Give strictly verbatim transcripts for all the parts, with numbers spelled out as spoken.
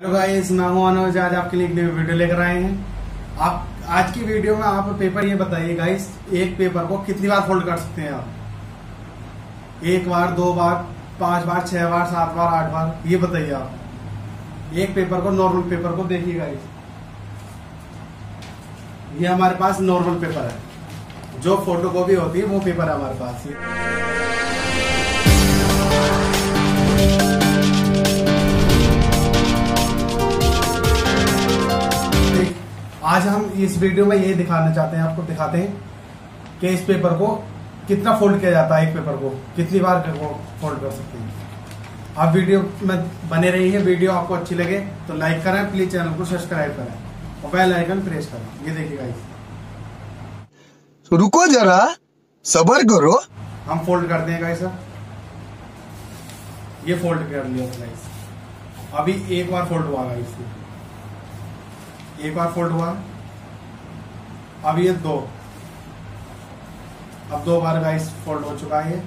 Hello guys, मैं हूं अनुज। आज आपके लिए एक वीडियो लेकर आए हैं। आप आज की वीडियो में आप पेपर ये बताइए गाइस, एक पेपर को कितनी बार फोल्ड कर सकते हैं आप? एक बार, दो बार, पांच बार, छह बार, सात बार, आठ बार, ये बताइए आप। एक पेपर को, नॉर्मल पेपर को देखिए गाइस, ये हमारे पास नॉर्मल पेपर है, जो फोटोकॉपी होती है वो पेपर है हमारे पास। आज हम इस वीडियो में ये दिखाना चाहते हैं, आपको दिखाते हैं कि इस पेपर को कितना फोल्ड किया जाता है, एक पेपर को कितनी बार फोल्ड कर सकते हैं। आप वीडियो में बने रहिए। वीडियो आपको अच्छी लगे तो लाइक करें, प्लीज चैनल को सब्सक्राइब करें और बेल आइकन प्रेस करें। ये देखिए गाइस, रुको जरा, सब्र करो। हम फोल्ड करते हैं गाइस। ये फोल्ड कर लिया गाइस। अभी एक बार फोल्ड हुआ गाइस, एक बार फोल्ड हुआ। अब ये दो, अब दो बार गाइस फोल्ड हो चुका है।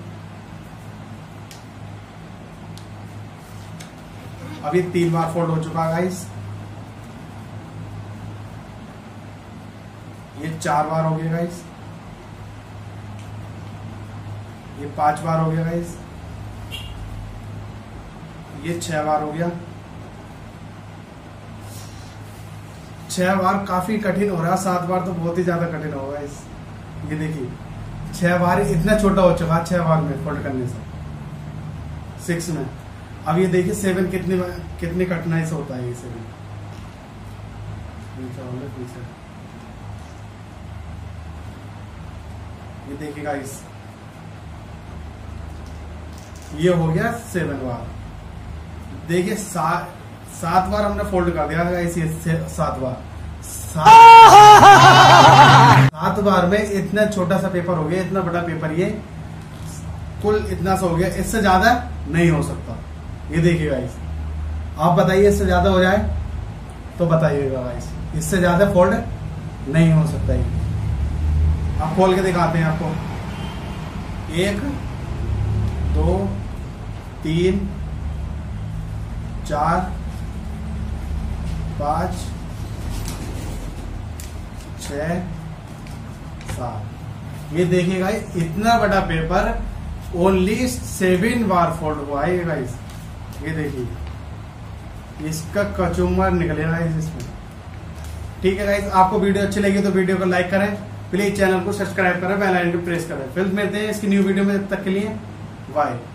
अब ये तीन बार फोल्ड हो चुका है गाइस। ये चार बार हो गया गाइस। ये पांच बार हो गया गाइस। ये छह बार हो गया। छह बार काफी कठिन हो रहा, सात बार तो बहुत ही ज्यादा कठिन होगा इस। ये देखिए, छह बार इतना छोटा हो चुका, छह बार में फोल्ड करने से, सिक्स में। अब ये देखिए सेवन कितनी कितनी कठिनाई से होता है ये सेवन। ये देखिएगा इस, ये हो गया सेवन बार। देखिए सात सात बार हमने फोल्ड कर दिया था इसी, सात बार सात, सात बार में इतना छोटा सा पेपर हो गया, इतना बड़ा पेपर ये कुल इतना सा हो गया। इससे ज्यादा नहीं हो सकता। ये देखिएगा इस, आप बताइए इससे ज्यादा हो जाए तो बताइएगा गाइस, इससे ज्यादा फोल्ड नहीं हो सकता ये। आप खोल के दिखाते हैं आपको। एक, दो, तीन, चार, पांच, छह, सात। ये देखिएगा इतना बड़ा पेपर ओनली सेवन बार फोल्ड हुआ है गाइस। ये देखिए, इसका कचुम्बर निकलेगा इसमें। ठीक है गाइस, आपको वीडियो अच्छी लगी तो वीडियो को लाइक करें, प्लीज चैनल को सब्सक्राइब करें, बेल आइकन प्रेस करें। फिर मिलते हैं इसकी न्यू वीडियो में, तब तक के लिए बाय।